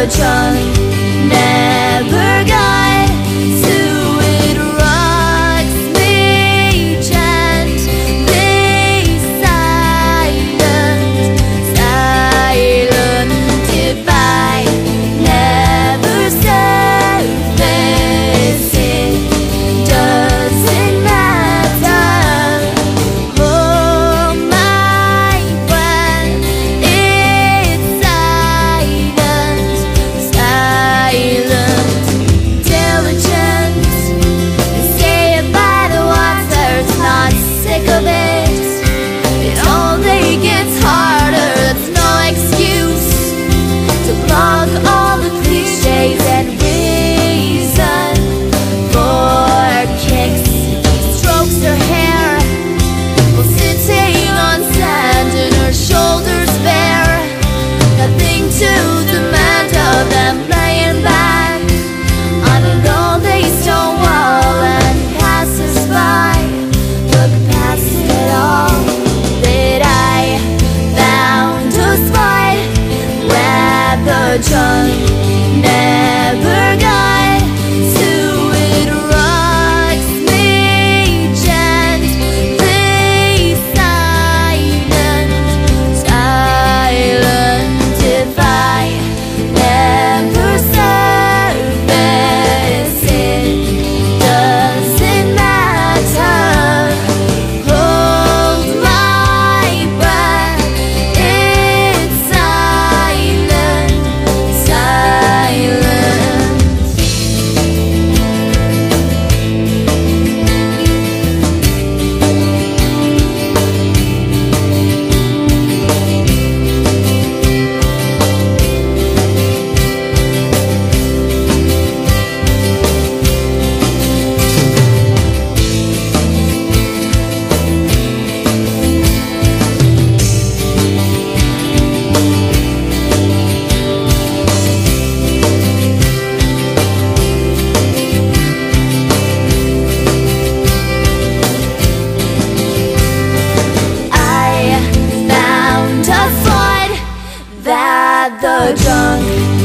the drunk never got to it. Rocks me gently, silent, silent. If I never surface, it doesn't matter. Hold my breath, it's silent, silent. Diligence, they say it by the water's not sick of it. It only gets harder, that's no excuse to block all the cliches and reason for kicks. Strokes her hair while sitting on sand and her shoulders bare. Nothing to demand of them, laying back on a lonely stone wall, and passers-by look past it all. That I found a spot where the drunk never got to it. Rocks me gently, silent, silent. If I never surface, it doesn't matter. Hold my breath, it's silent, silent. I found a spot that the drunk